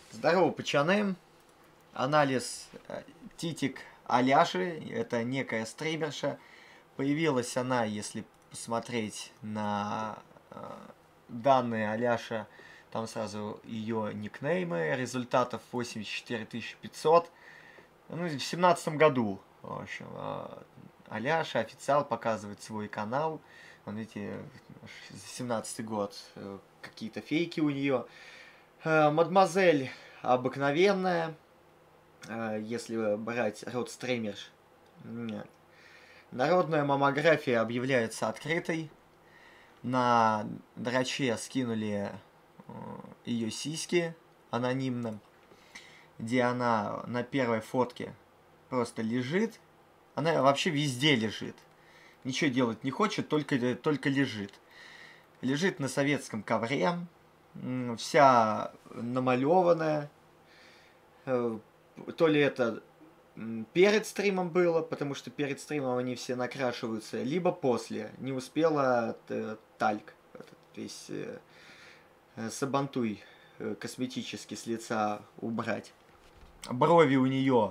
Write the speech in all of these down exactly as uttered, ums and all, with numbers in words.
Здорово, пацаны. Анализ э, титик Аляши. Это некая стримерша. Появилась она, если посмотреть на э, данные Аляша, там сразу ее никнеймы. Результатов восемьдесят четыре тысячи пятьсот. Ну, в семнадцатом году, в общем, э, Аляша официал показывает свой канал. Вон, видите, семнадцатый год. э, Какие-то фейки у нее. Э, Мадемуазель обыкновенная, э, если брать род стримерш. Нет. Народная маммография объявляется открытой. На драче скинули э, ее сиськи анонимно, где она на первой фотке просто лежит. Она вообще везде лежит. Ничего делать не хочет, только, только лежит. Лежит на советском ковре, вся намалеванная. То ли это перед стримом было, потому что перед стримом они все накрашиваются, либо после. Не успела тальк, весь сабантуй косметически с лица убрать. Брови у нее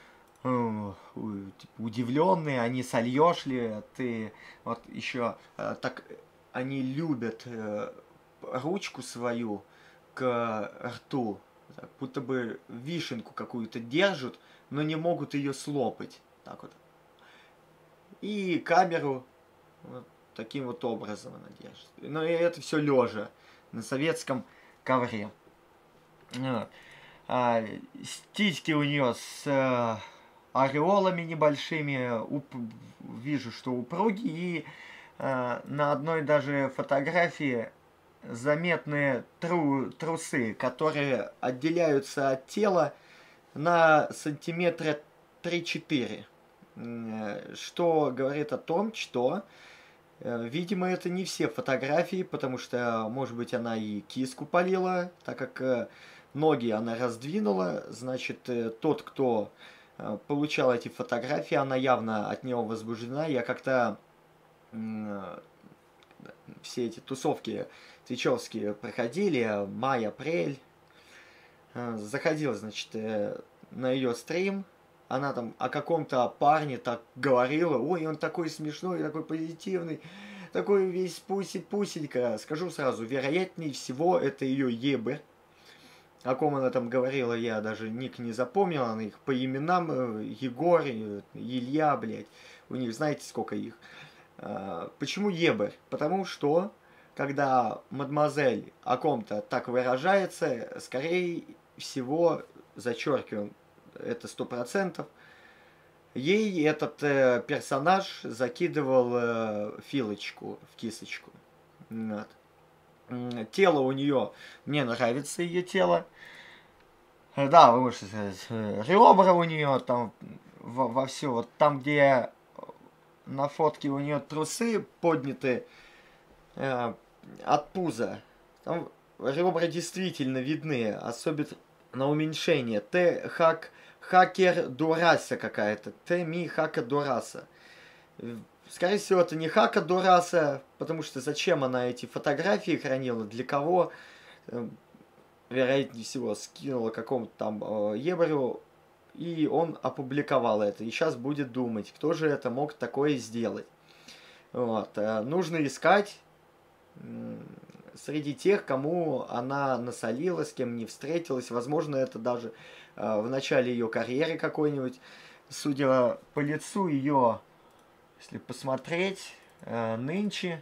удивленные, они сольешь ли ты. Вот еще так они любят ручку свою к рту, так, будто бы вишенку какую-то держат, но не могут ее слопать. Так вот. И камеру вот таким вот образом она держит. Но это все лежа на советском ковре. А, стички у нее с а, ореолами небольшими. Уп, вижу, что упруги. И а, на одной даже фотографии заметные тру трусы, которые отделяются от тела на сантиметра три-четыре. Что говорит о том, что, видимо, это не все фотографии, потому что, может быть, она и киску полила, так как ноги она раздвинула. Значит, тот, кто получал эти фотографии, она явно от него возбуждена. Я как-то все эти тусовки твичевские проходили, май, апрель. Заходил, значит, на ее стрим. Она там о каком-то парне так говорила. Ой, он такой смешной, такой позитивный, такой весь пуси-пусенька. Скажу сразу, вероятнее всего, это ее ебы. О ком она там говорила, я даже ник не запомнил. Она их по именам. Егор, Илья, блядь. У них знаете, сколько их. Почему ебы? Потому что, когда мадемуазель о ком-то так выражается, скорее всего, зачеркиваем, это сто процентов, ей этот э, персонаж закидывал э, филочку в кисочку. Вот. Тело у нее, мне нравится ее тело. Да, вы можете сказать, ребра у нее там во, во все, вот там, где на фотке у нее трусы подняты э, от пуза, там ребра действительно видны, особенно на уменьшение. Т хак хакер дураса какая-то. Т ми хака дураса. Скорее всего, это не хака дураса, потому что зачем она эти фотографии хранила, для кого, вероятнее всего, скинула какому-то там э, ебарю, и он опубликовал это. И сейчас будет думать, кто же это мог такое сделать. Вот. Нужно искать среди тех, кому она насолила, с кем не встретилась. Возможно, это даже э, в начале ее карьеры какой-нибудь. Судя по лицу ее, если посмотреть, э, нынче...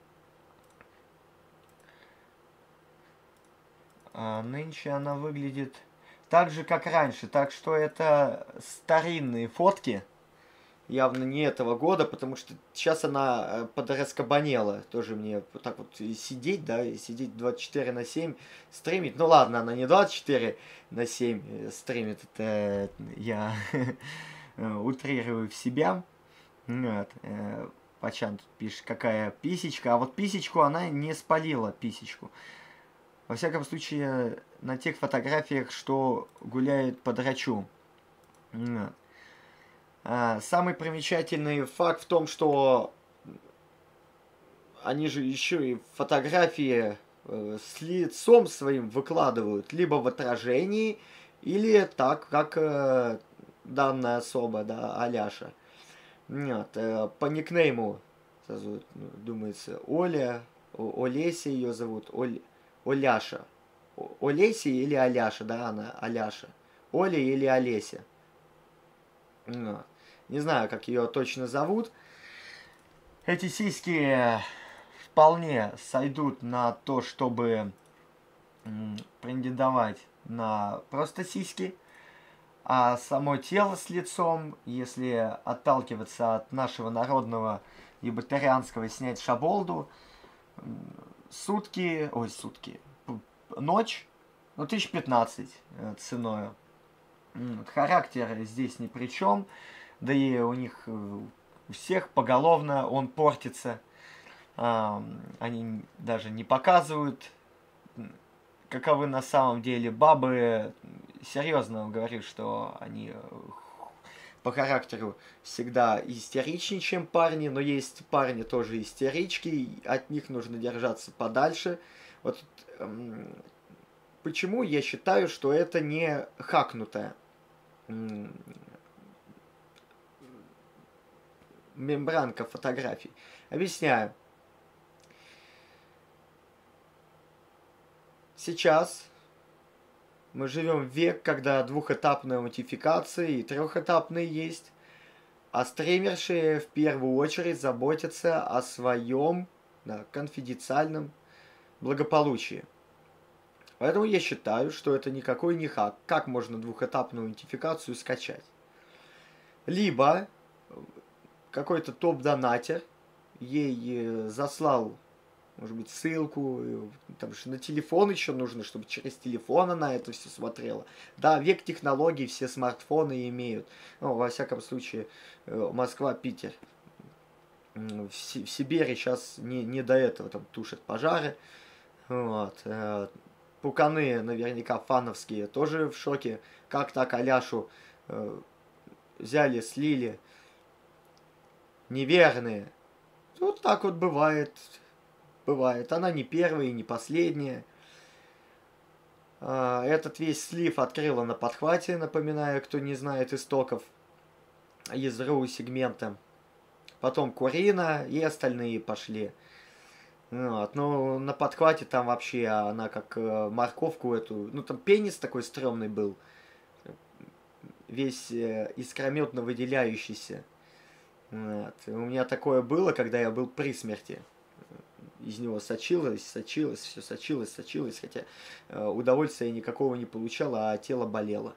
Э, нынче она выглядит так же, как раньше. Так что это старинные фотки. Явно не этого года, потому что сейчас она подраскабанела. Тоже мне вот так вот сидеть, да, и сидеть двадцать четыре на семь, стримить. Ну ладно, она не двадцать четыре на семь стримит, это я утрирую в себя. Вот. Пачан тут пишет, какая писечка. А вот писечку она не спалила, писечку. Во всяком случае, на тех фотографиях, что гуляет по драчу. Вот. Самый примечательный факт в том, что они же еще и фотографии э, с лицом своим выкладывают либо в отражении, или так, как э, данная особа, да, Аляша. Нет, э, по никнейму зовут, ну, думается, Оля, О- Олеся ее зовут, Оль, Оляша. О- Олеся или Аляша, да, она Аляша. Оля или Олеся. Ну, не знаю, как ее точно зовут. Эти сиськи вполне сойдут на то, чтобы м, претендовать на просто сиськи. А само тело с лицом, если отталкиваться от нашего народного ебатарианского, снять шаболду, сутки, ой, сутки, ночь, ну, тысяч пятнадцать э, ценою. Характер здесь ни при чем, да и у них э, у всех поголовно он портится. А, они даже не показывают, каковы на самом деле бабы. Серьезно говорю, что они по характеру всегда истеричнее, чем парни, но есть парни тоже истерички, от них нужно держаться подальше. Вот эм, почему я считаю, что это не хакнутая м, мембранка фотографий. Объясняю. Сейчас мы живем в век, когда двухэтапная аутентификация и трехэтапные есть, а стримерши в первую очередь заботятся о своем, да, конфиденциальном благополучии. Поэтому я считаю, что это никакой не хак. Как можно двухэтапную аутентификацию скачать? Либо какой-то топ-донатер ей заслал, может быть, ссылку, там же на телефон еще нужно, чтобы через телефон она это все смотрела. Да, век технологий, все смартфоны имеют. Ну, во всяком случае, Москва, Питер. В, Си в Сибири сейчас не, не до этого, там тушат пожары. Вот. Пуканы наверняка фановские тоже в шоке. Как так Аляшу э, взяли, слили. Неверные. Вот так вот бывает. Бывает. Она не первая и не последняя. Этот весь слив открыла на подхвате, напоминаю, кто не знает истоков из РУ сегмента. Потом Курина и остальные пошли. Вот. Ну, на подхвате там вообще она как морковку эту... Ну, там пенис такой стрёмный был. Весь искрометно выделяющийся. Вот. У меня такое было, когда я был при смерти. Из него сочилось, сочилось, все сочилось, сочилось, хотя э, удовольствия никакого не получал, а тело болело.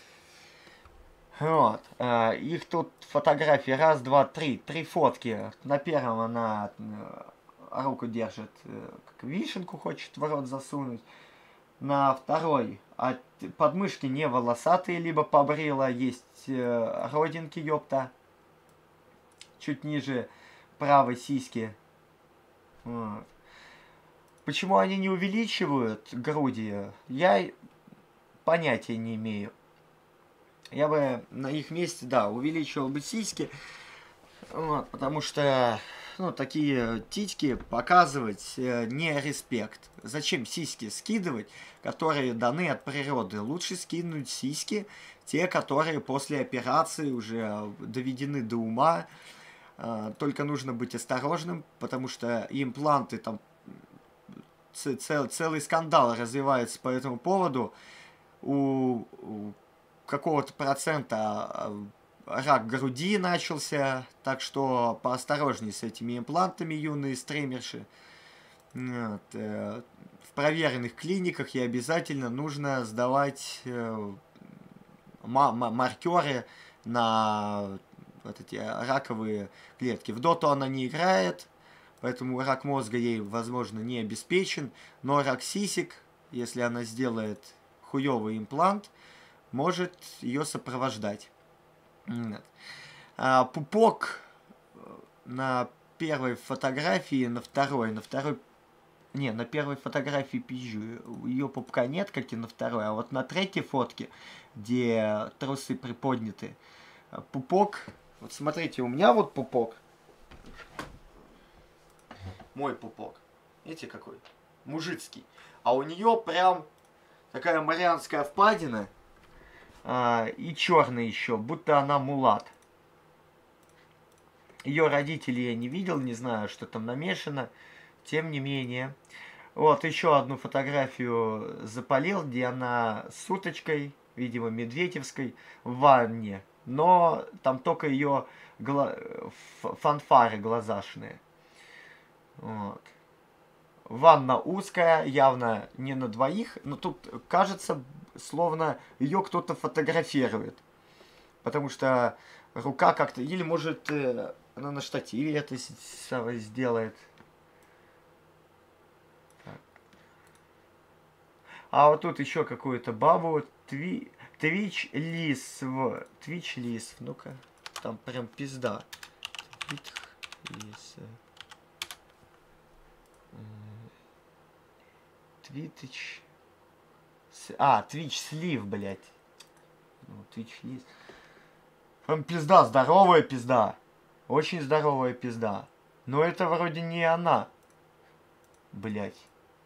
Вот. Э, их тут фотографии раз, два, три. Три фотки. На первом она э, руку держит, э, как вишенку хочет в рот засунуть. На второй от подмышки не волосатые, либо побрила, есть э, родинки, ёпта. Чуть ниже правой сиськи. Вот. Почему они не увеличивают груди, я понятия не имею. Я бы на их месте, да, увеличивал бы сиськи, вот, потому что, ну, такие титьки показывать э, не респект. Зачем сиськи скидывать, которые даны от природы? Лучше скинуть сиськи, те, которые после операции уже доведены до ума. Э, только нужно быть осторожным, потому что импланты там... Цел, целый скандал развивается по этому поводу. У, у какого-то процента рак груди начался, так что поосторожнее с этими имплантами, юные стримерши. Вот. В проверенных клиниках и обязательно нужно сдавать маркеры на вот эти раковые клетки. В доту она не играет, поэтому рак мозга ей, возможно, не обеспечен, но рак сисек, если она сделает хуёвый имплант, может ее сопровождать. А пупок на первой фотографии, на второй, на второй... Не, на первой фотографии пизжу, ее пупка нет, как и на второй, а вот на третьей фотке, где трусы приподняты, пупок... Вот смотрите, у меня вот пупок. Мой пупок. Видите, какой? мужицкий. А у нее прям такая Марианская впадина. А, и черный еще, будто она мулат. Ее родителей я не видел, не знаю, что там намешано. Тем не менее. Вот еще одну фотографию запалил, где она с уточкой, видимо, медведевской, в ванне. Но там только ее гла... фанфары глазашные. Вот. Ванна узкая, явно не на двоих, но тут кажется, словно ее кто-то фотографирует. Потому что рука как-то... Или, может, она на штативе это сделает. Так. А вот тут еще какую-то бабу. Тви... Твич Лисв. Твич Лисв. Ну-ка. Там прям пизда. Твич Лисв. Твитч. А, Твич Слив, блядь. Ну, Твич Лисв. Прям пизда, здоровая пизда. Очень здоровая пизда. Но это вроде не она. Блядь.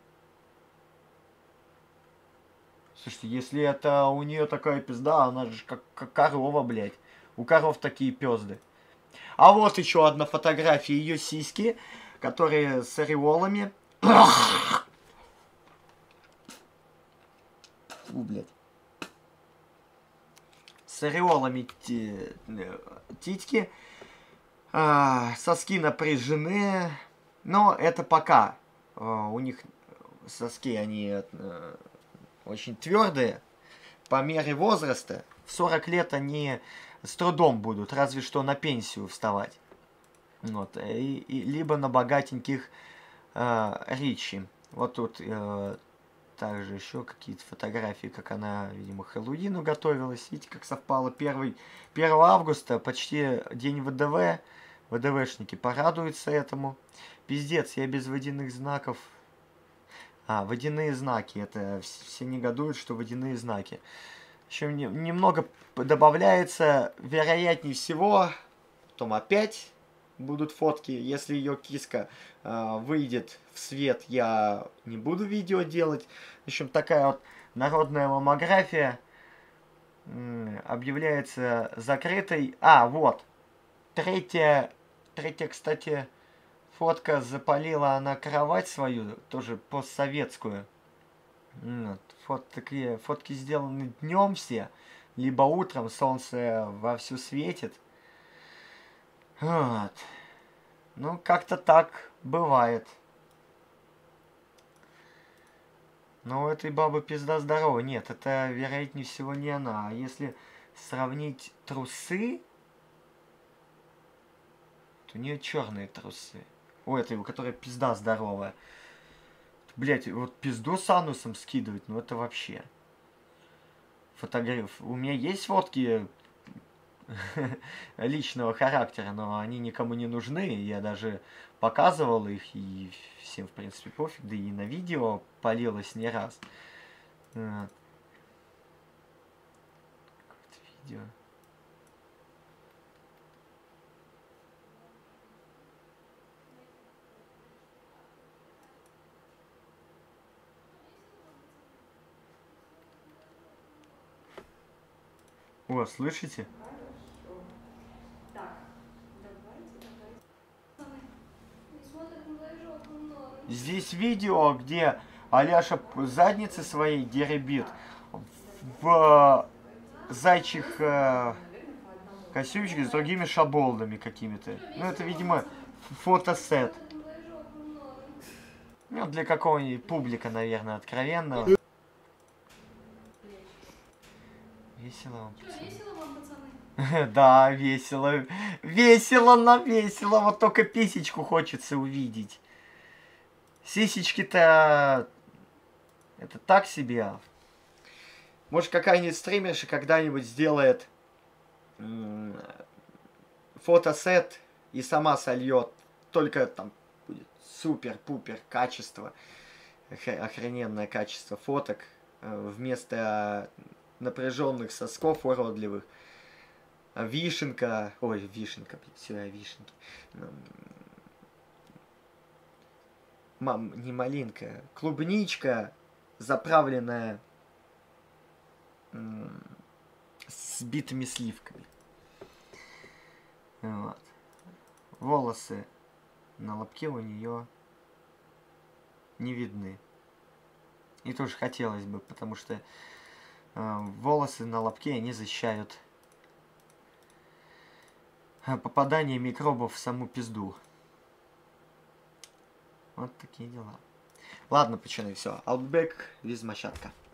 Слушайте, если это у нее такая пизда, она же как, как корова, блядь. У коров такие пизды. А вот еще одна фотография ее сиськи, которые с ореолами. Фу, блядь. С ореолами титьки. А, соски напряжены. Но это пока. А, у них соски, они а, очень твердые. По мере возраста. В сорок лет они с трудом будут. Разве что на пенсию вставать. Вот. И, и, либо на богатеньких а, Ричи. Вот тут... А, также еще какие-то фотографии, как она, видимо, к Хэллоуину готовилась. Видите, как совпало первого августа, почти день ВДВ. ВДВшники порадуются этому. Пиздец, я без водяных знаков. А, водяные знаки. Это все негодуют, что водяные знаки. Еще немного добавляется. Вероятнее всего, потом опять будут фотки. Если ее киска э, выйдет в свет, я не буду видео делать. В общем, такая вот народная маммография э, объявляется закрытой. А, вот. Третья, третья, кстати, фотка запалила она кровать свою, тоже постсоветскую. Вот. Фот, такие, фотки сделаны днем все, либо утром, солнце вовсю светит. Вот. Ну, как-то так бывает. Но у этой бабы пизда здорова. Нет, это, вероятнее всего, не она. А если сравнить трусы, то у нее черные трусы. У этой, у которой пизда здоровая. Блять, вот пизду с анусом скидывать, ну это вообще. Фотограф. У меня есть фотки личного характера, но они никому не нужны. Я даже показывал их, и всем, в принципе, пофиг. Да и на видео палилось не раз. Вот. Видео. О, слышите? Здесь видео, где Аляша задницы своей деребит в зайчих э, костюмчиках с другими шаболдами какими-то. Ну, это, видимо, фотосет. Ну, для какого-нибудь публика, наверное, откровенного. Весело вам, пацаны. Да, весело. Весело на весело. Вот только писечку хочется увидеть. Сисечки-то... Это так себе. Может, какая-нибудь стримерша когда-нибудь сделает фотосет и сама сольет. Только там будет супер-пупер качество. Охрененное качество фоток. Вместо напряженных сосков уродливых. Вишенка. Ой, вишенка. Все, вишенки. Мам, не малинка. Клубничка, заправленная с битыми сливками. Вот. Волосы на лобке у нее не видны. И тоже хотелось бы, потому что э, волосы на лобке, они защищают попадание микробов в саму пизду. Вот такие дела. Ладно, пацаны, все. Outback, визмощадка.